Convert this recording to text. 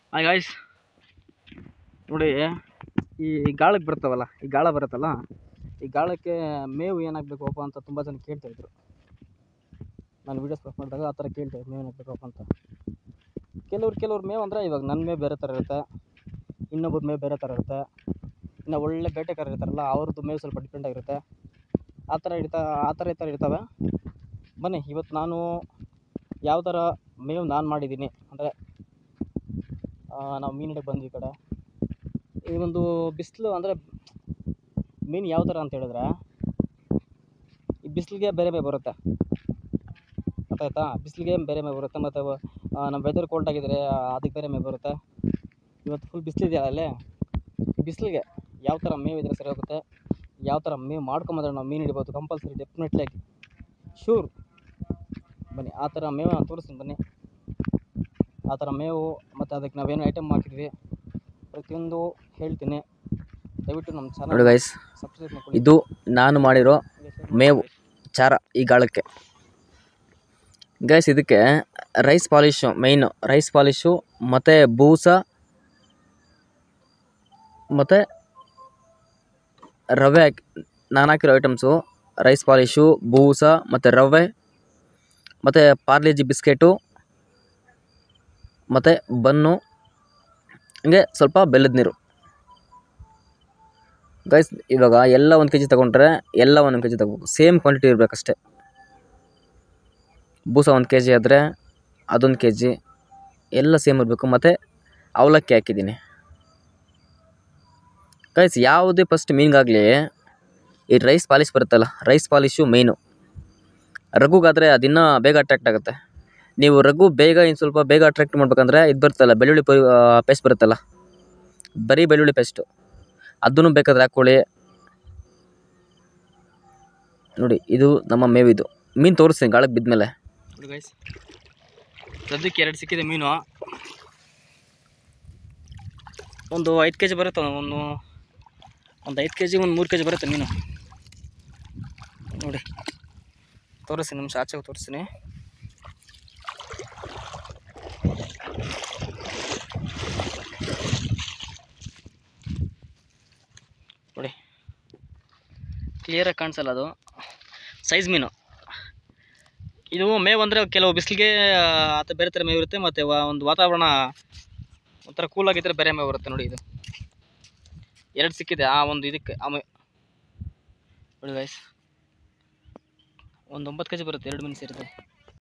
Hi guys, ನೋಡಿ ಈ ಗಾಳಕ್ಕೆ ಬರ್ತಾವಲ್ಲ, ಈ ಗಾಳ ಬರುತ್ತಲ್ಲ, ಈ ಗಾಳಕ್ಕೆ ಮೇವು ಏನಾಗಬೇಕಪ್ಪ ಅಂತ ತುಂಬ ಜನ ಕೇಳ್ತಾಯಿದ್ರು. ನಾನು ವೀಡಿಯೋಸ್ ಪೋಸ್ಟ್ ಮಾಡಿದಾಗ ಆ ಥರ ಕೇಳ್ತಾಯಿದ್ರು, ಮೇವು ಏನಾಗಬೇಕಪ್ಪ ಅಂತ. ಕೆಲವ್ರು ಮೇವು ಅಂದರೆ ಇವಾಗ ನನ್ನ ಮೇವು ಬೇರೆ ಥರ ಇರುತ್ತೆ, ಇನ್ನೊಬ್ಬರ ಮೇವು ಬೇರೆ ಥರ ಇರುತ್ತೆ, ಇನ್ನು ಒಳ್ಳೆ ಬೇಟೆಗಾರ ಇರ್ತಾರಲ್ಲ ಅವ್ರದ್ದು ಮೇವು ಸ್ವಲ್ಪ ಡಿಫ್ರೆಂಟ್ ಆಗಿರುತ್ತೆ. ಆ ಥರ ಇರ್ತವೆ. ಬನ್ನಿ ಇವತ್ತು ನಾನು ಯಾವ ಥರ ಮೇವು ನಾನು ಮಾಡಿದ್ದೀನಿ ಅಂದರೆ, ನಾವು ಮೀನು ಹಿಡಿಯೋಕ್ಕೆ ಬಂದ್ವಿ ಈ ಕಡೆ. ಈ ಒಂದು ಬಿಸಿಲು ಅಂದರೆ ಮೀನು ಯಾವ ಥರ ಅಂತ ಹೇಳಿದ್ರೆ, ಈ ಬಿಸಿಲಿಗೆ ಬೇರೆ ಮೇವು ಬರುತ್ತೆ, ಗೊತ್ತಾಯ್ತಾ? ಬಿಸಿಲಿಗೆ ಬೇರೆ ಮೇವು ಬರುತ್ತೆ, ಮತ್ತು ನಮ್ಮ ವೆದರ್ ಕೋಲ್ಡ್ ಆಗಿದ್ರೆ ಅದಕ್ಕೆ ಬೇರೆ ಮೇವು ಬರುತ್ತೆ. ಇವತ್ತು ಫುಲ್ ಬಿಸಿಲಿದೆಯಲ್ಲ, ಅಲ್ಲೇ ಬಿಸಿಲಿಗೆ ಯಾವ ಥರ ಮೇವು ಇದ್ರೆ ಸರಿ ಹೋಗುತ್ತೆ, ಯಾವ ಥರ ಮೇವು ಮಾಡ್ಕೊಂಬಂದ್ರೆ ನಾವು ಮೀನು ಹಿಡಿಬೋದು ಕಂಪಲ್ಸರಿ, ಡೆಫಿನೆಟ್ಲಿ ಆಗಿ ಶೂರ್. ಬನ್ನಿ ಆ ಥರ ಮೇವು ನಾನು ತೋರಿಸ್ತೀನಿ. ಬನ್ನಿ ಆ ಥರ ಮೇವು ಮತ್ತು ಅದಕ್ಕೆ ನಾವೇನು ಐಟಮ್ ಹಾಕಿದ್ವಿ ಪ್ರತಿಯೊಂದು ಹೇಳ್ತೀನಿ. ದಯವಿಟ್ಟು ನಮ್ಮ ಚಾನಲ್ ನೋಡಿ ಗೈಸ್, ಸಬ್ಸ್ಕ್ರೈಬ್ ಮಾಡ್ಕೊಳ್ಳಿ. ಇದು ನಾನು ಮಾಡಿರೋ ಮೇವು ಚಾರ ಈ ಗಾಳಕ್ಕೆ. ಗೈಸ್, ಇದಕ್ಕೆ ರೈಸ್ ಪಾಲಿಶು ಮೈನು, ರೈಸ್ ಪಾಲಿಶು ಮತ್ತು ಬೂಸ ಮತ್ತು ರವೆ ಹಾಕಿ ನಾನು ಹಾಕಿರೋ ಐಟಮ್ಸು ರೈಸ್ ಪಾಲಿಶು, ಬೂಸ ಮತ್ತು ರವೆ ಮತ್ತು ಪಾರ್ಲೇಜಿ ಬಿಸ್ಕೆಟು ಮತ್ತು ಬನ್ನು, ಹಂಗೆ ಸ್ವಲ್ಪ ಬೆಲ್ಲದ ನೀರು. ಗೈಸ್, ಇವಾಗ ಎಲ್ಲ 1 kg ತೊಗೊಂಡ್ರೆ ಎಲ್ಲ 1 kg ತಗೋಬೇಕು, ಸೇಮ್ ಕ್ವಾಂಟಿಟಿ ಇರಬೇಕಷ್ಟೆ. ಬೂಸ 1 kg ಆದರೆ ಅದೊಂದು kg ಎಲ್ಲ ಸೇಮ್ ಇರಬೇಕು. ಮತ್ತು ಅವಲಕ್ಕಿ ಹಾಕಿದ್ದೀನಿ. ಗೈಸ್, ಯಾವುದೇ ಫಸ್ಟ್ ಮೀನಿಗಾಗಲಿ ಈ ರೈಸ್ ಪಾಲಿಶ್ ಬರುತ್ತಲ್ಲ, ರೈಸ್ ಪಾಲಿಶು ಮೈನು. ರಘುಗಾದರೆ ಅದಿನ್ನೂ ಬೇಗ ಅಟ್ರಾಕ್ಟ್ ಆಗುತ್ತೆ. ನೀವು ರಘು ಇನ್ನು ಸ್ವಲ್ಪ ಬೇಗ ಅಟ್ರಾಕ್ಟ್ ಮಾಡ್ಬೇಕಂದ್ರೆ ಇದು ಬರುತ್ತಲ್ಲ, ಬೆಳ್ಳುಳ್ಳಿ ಪೇಸ್ಟ್ ಬರುತ್ತಲ್ಲ, ಬರೀ ಬೆಳ್ಳುಳ್ಳಿ ಪೇಸ್ಟು, ಅದನ್ನು ಬೇಕಾದ್ರೆ ಹಾಕ್ಕೊಳ್ಳಿ. ನೋಡಿ, ಇದು ನಮ್ಮ ಮೇವಿದು ಮೀನು ತೋರಿಸ್ತೀನಿ ಗಾಳಕ್ಕೆ ಬಿದ್ಮೇಲೆ. ನೋಡಿ ಗೈಸ್, ಸದ್ಯಕ್ಕೆ 2 ಸಿಕ್ಕಿದೆ ಮೀನು. ಒಂದು 5 kg ಬರುತ್ತೆ, ಒಂದು 5 kg, ಒಂದು 3 kg ಬರುತ್ತೆ ಮೀನು. ನೋಡಿ ತೋರಿಸ್ತೀನಿ, ನಿಮಿಷ ಆಚೆಗೆ ತೋರಿಸ್ತೀನಿ. ನೋಡಿ ಕ್ಲಿಯರಾಗಿ ಕಾಣಿಸಲ್ಲ, ಅದು ಸೈಜ್ ಮೀನು. ಇದು ಮೇವು ಅಂದರೆ ಕೆಲವು ಬಿಸಿಲಿಗೆ ಅಥವಾ ಬೇರೆ ಥರ ಮೇವು ಇರುತ್ತೆ, ಮತ್ತು ಒಂದು ವಾತಾವರಣ ಒಂಥರ ಕೂಲಾಗಿದ್ದರೆ ಬೇರೆ ಮೇವು ಬರುತ್ತೆ. ನೋಡಿ, ಇದು 2 ಸಿಕ್ಕಿದೆ. ಆ ಒಂದು ಇದಕ್ಕೆ ನೋಡಿ ಗೈಸ್, ಒಂದು 9 kg ಬರುತ್ತೆ, 2 ಮೀನು ಸೇರಿದೆ.